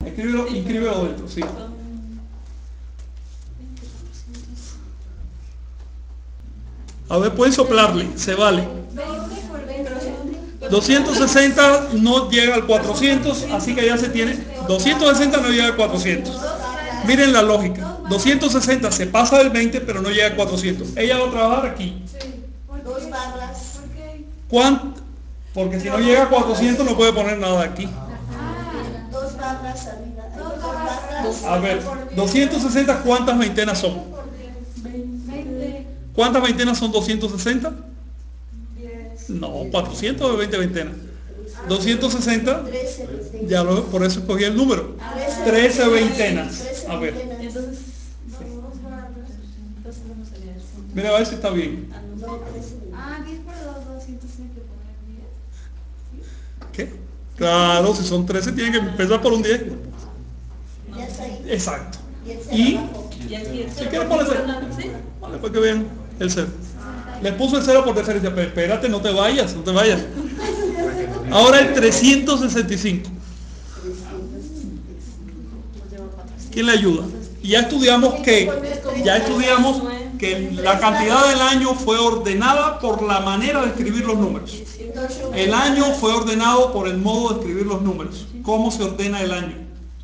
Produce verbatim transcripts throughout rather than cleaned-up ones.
Escríbelo, inscríbelo dentro, sí. A ver, pueden soplarle, se vale. doscientos sesenta no llega al cuatrocientos, así que ya se tiene. doscientos sesenta no llega al cuatrocientos. Miren la lógica. doscientos sesenta se pasa del veinte, pero no llega al cuatrocientos. Ella va a trabajar aquí. Dos barras. ¿Cuánto? Porque si no llega a cuatrocientos no puede poner nada aquí. Dos barras arriba. Dos barras. A ver, doscientos sesenta, ¿cuántas veintenas son? ¿Cuántas veintenas son doscientos sesenta? No, cuatrocientos de veinte veintenas. doscientos sesenta, ya lo, por eso escogí el número. trece veintenas. A ver. Mira, a ver si está bien. Ah, diez por dos, doscientos tiene que poner diez. ¿Qué? Claro, si son trece tienen que empezar por un diez. Ya está ahí. Exacto. Y Y si quieren poner cero. Vale, para que vean el cero. Les puso el cero por deferencia, pero espérate, no te vayas, no te vayas. Ahora el trescientos sesenta y cinco. ¿Quién le ayuda? Y ya estudiamos que, ya estudiamos que la cantidad del año fue ordenada por la manera de escribir los números. El año fue ordenado por el modo de escribir los números. ¿Cómo se ordena el año?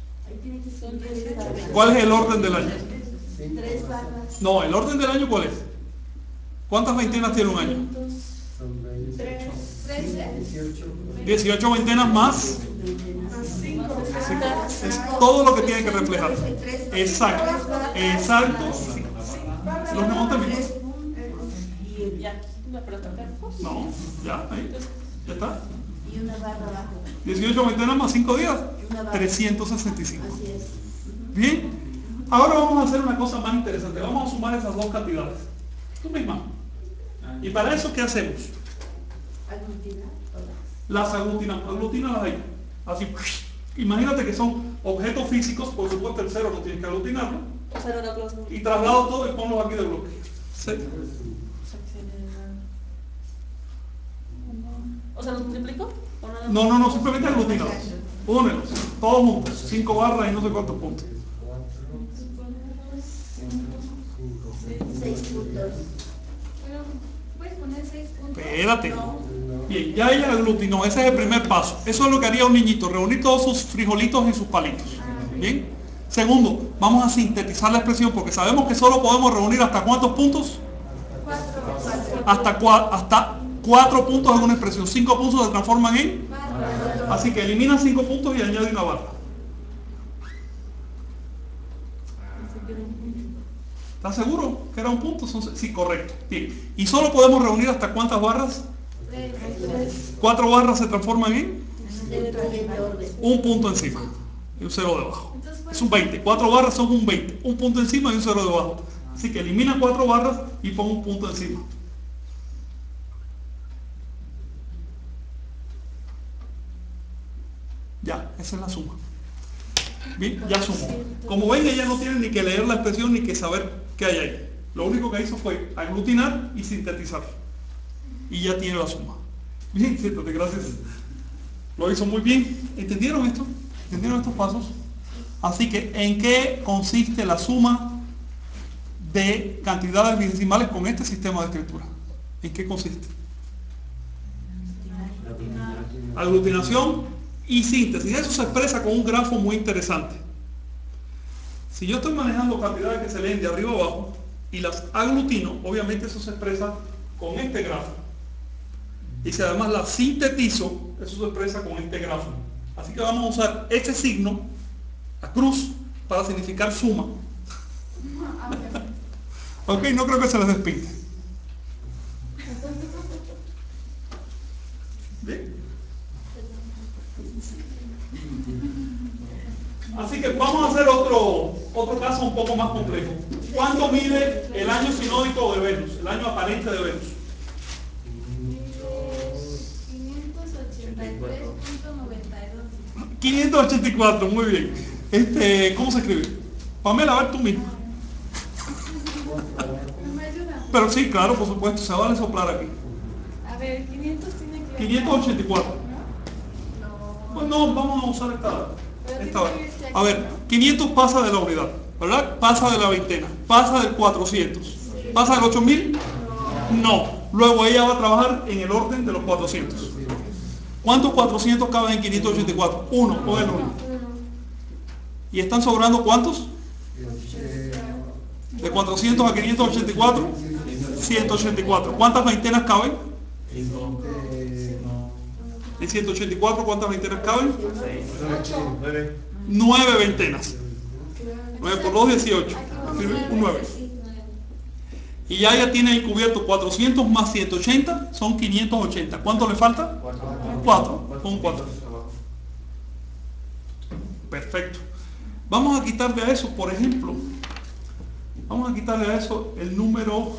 ¿Cuál es el orden del año? No, el orden del año ¿cuál es? ¿Cuántas veintenas tiene un año? dieciocho veintenas más. Es todo lo que tiene que reflejar. Exacto. Exacto. Los neumos también. No, ya, ahí. Ya está. Y una barra abajo. dieciocho veintenas más cinco días. trescientos sesenta y cinco. Así es. Bien. Ahora vamos a hacer una cosa más interesante. Vamos a sumar esas dos cantidades. Tú misma. Y para eso, ¿qué hacemos? Aglutinar todas. Las aglutinamos. Aglutínalas ahí. Así. Imagínate que son objetos físicos. Por supuesto el cero no tienes que aglutinarlo. Y traslado todo y ponlos aquí de bloque. Sí. O sea, ¿los multiplico? No, no, no, simplemente aglutinados. Únelos, todos juntos. Cinco barras y no sé cuántos puntos. Seis puntos. Pero, ¿puedes poner seis puntos? Espérate. Bien, ya ella aglutinó. Ese es el primer paso. Eso es lo que haría un niñito. Reunir todos sus frijolitos y sus palitos. Bien. Segundo, vamos a sintetizar la expresión porque sabemos que solo podemos reunir hasta cuántos puntos. Hasta, cua hasta cuatro puntos en una expresión. Cinco puntos se transforman en. Así que elimina cinco puntos y añade una barra. ¿Estás seguro que era un punto? Sí, correcto. Bien. ¿Y solo podemos reunir hasta cuántas barras? Cuatro barras se transforman en un punto encima y un cero debajo. Es un veinte. Cuatro barras son un veinte. Un punto encima y un cero debajo. Así que elimina cuatro barras y pon un punto encima. Ya, esa es la suma. Bien, ya sumó. Como ven, ella no tiene ni que leer la expresión ni que saber qué hay ahí. Lo único que hizo fue aglutinar y sintetizar. Y ya tiene la suma. Bien, siéntate, gracias. Lo hizo muy bien. ¿Entendieron esto? ¿Entendieron estos pasos? Así que, ¿en qué consiste la suma de cantidades decimales con este sistema de escritura? ¿En qué consiste? Aglutinación y síntesis. Eso se expresa con un grafo muy interesante. Si yo estoy manejando cantidades que se leen de arriba abajo y las aglutino, obviamente eso se expresa con este grafo. Y si además las sintetizo, eso se expresa con este grafo. Así que vamos a usar este signo, la cruz, para significar suma. Ok, no creo que se les despinte. Bien. Así que vamos a hacer otro, otro caso un poco más complejo. ¿Cuánto mide el año sinódico de Venus? El año aparente de Venus. quinientos ochenta y cuatro, muy bien. Este, ¿cómo se escribe? Pamela, a ver tú mismo. ¿Me ayuda? Pero sí, claro, por supuesto, se vale soplar aquí. A ver, quinientos tiene que... quinientos ochenta y cuatro. ¿No? Pues no, vamos a usar esta. Esta barra. A ver, quinientos pasa de la unidad, ¿verdad? Pasa de la veintena, pasa del cuatrocientos, pasa del ocho mil, no. Luego ella va a trabajar en el orden de los cuatrocientos. ¿Cuántos cuatrocientos caben en quinientos ochenta y cuatro? Uno, o el uno. ¿Y están sobrando cuántos? De cuatrocientos a quinientos ochenta y cuatro, ciento ochenta y cuatro. ¿Cuántas veintenas caben? En ciento ochenta y cuatro, ¿cuántas veintenas caben? nueve veintenas. nueve por dos, dieciocho. Un nueve. Y ya ya tiene ahí cubierto cuatrocientos más ciento ochenta, son quinientos ochenta. ¿Cuánto le falta? cuatro. Son cuatro. Perfecto. Vamos a quitarle a eso, por ejemplo, vamos a quitarle a eso el número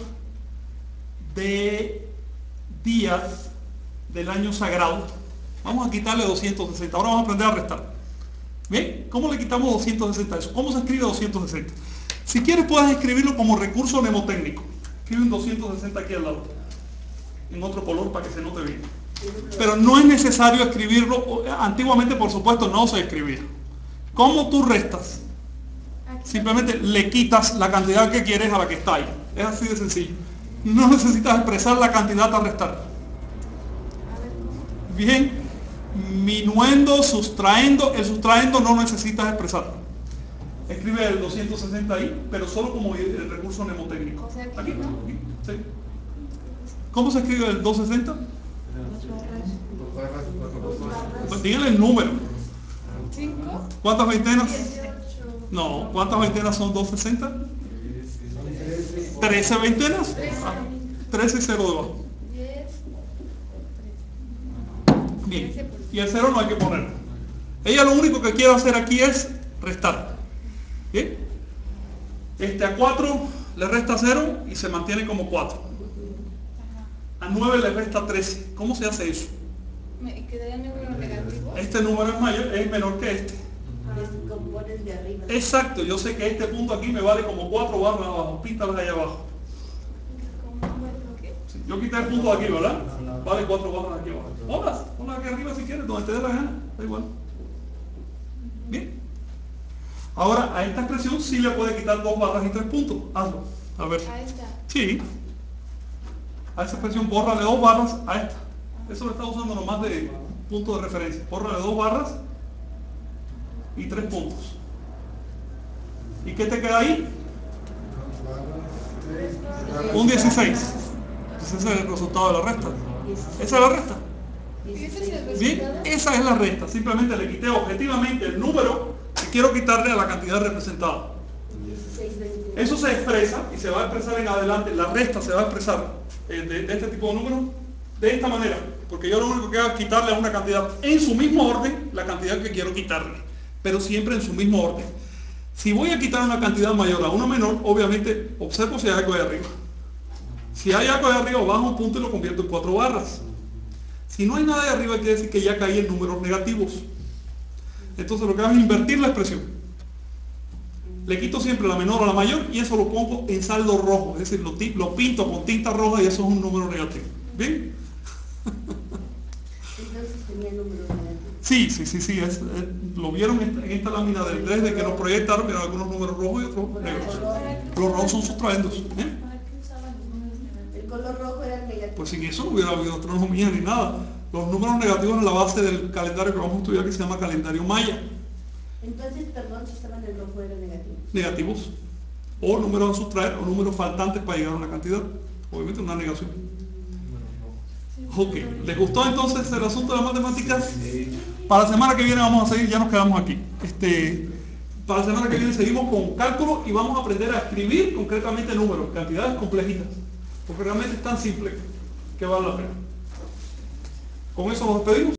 de días del año sagrado. Vamos a quitarle doscientos sesenta. Ahora vamos a aprender a restar. ¿Bien? ¿Cómo le quitamos doscientos sesenta a eso? ¿Cómo se escribe doscientos sesenta? Si quieres puedes escribirlo como recurso mnemotécnico. Escribe un doscientos sesenta aquí al lado, en otro color para que se note bien. Pero no es necesario escribirlo. Antiguamente, por supuesto, no se escribía. ¿Cómo tú restas? Simplemente le quitas la cantidad que quieres a la que está ahí. Es así de sencillo. No necesitas expresar la cantidad a restar. Bien, minuendo, sustrayendo. El sustrayendo no necesitas expresarlo. Escribe el doscientos sesenta ahí, pero solo como el recurso mnemotécnico. Aquí, aquí, sí. ¿Cómo se escribe el doscientos sesenta? Pues díganle el número. cinco. ¿Cuántas veintenas? No, ¿cuántas veintenas son doscientos sesenta? trece veintenas. Ah, trece y cero debajo. Bien, y el cero no hay que ponerlo. Ella lo único que quiere hacer aquí es restar. Bien, este a cuatro le resta cero y se mantiene como cuatro. A nueve le resta trece. ¿Cómo se hace eso? ¿Me quedaría el número negativo? Este número es mayor, es menor que este. Descompones de arriba. Exacto, yo sé que este punto aquí me vale como cuatro barras abajo. Píntalas ahí abajo. Sí, yo quité el punto de aquí, ¿verdad? Vale cuatro barras aquí abajo. Ponlas, ponlas aquí arriba si quieres, donde te dé la gana. Da igual. Bien. Ahora, a esta expresión sí le puede quitar dos barras y tres puntos. Hazlo. A ver. Ahí está. Sí. A esa expresión bórrale dos barras a esta. Eso lo está usando nomás de punto de referencia. Bórrale dos barras y tres puntos. ¿Y qué te queda ahí? Un dieciséis. Entonces ese es el resultado de la resta. Esa es la resta. ¿Y ese es el Bien, resultado? esa es la resta. Simplemente le quité objetivamente el número que quiero quitarle a la cantidad representada. Eso se expresa y se va a expresar en adelante. La resta se va a expresar eh, de, de este tipo de números de esta manera. Porque yo lo único que hago es quitarle a una cantidad en su mismo orden la cantidad que quiero quitarle. Pero siempre en su mismo orden. Si voy a quitar una cantidad mayor a una menor, obviamente observo si hay algo de arriba. Si hay algo de arriba, bajo un punto y lo convierto en cuatro barras. Si no hay nada de arriba, quiere decir que ya caí en números negativos. Entonces lo que hago es invertir la expresión. Le quito siempre la menor a la mayor y eso lo pongo en saldo rojo. Es decir, lo, lo pinto con tinta roja y eso es un número negativo. ¿Bien? Entonces tenía número negativo. Sí, sí, sí, sí. Es, es, lo vieron en esta, en esta lámina del tres de que nos proyectaron, vieron algunos números rojos y otros negros. Los rojos son sustraendos. ¿Eh? El color rojo era el negativo. Pues sin eso no hubiera habido astronomía ni nada. Los números negativos en la base del calendario que vamos a estudiar, que se llama calendario maya. Entonces, perdón, si estaban en rojo era negativo. Negativos. O números a sustraer o números faltantes para llegar a una cantidad. Obviamente una negación. Ok. ¿Les gustó entonces el asunto de las matemáticas? Para la semana que viene vamos a seguir, ya nos quedamos aquí. Este, para la semana que viene seguimos con cálculo y vamos a aprender a escribir concretamente números, cantidades complejitas. Porque realmente es tan simple que vale la pena. Con eso nos despedimos.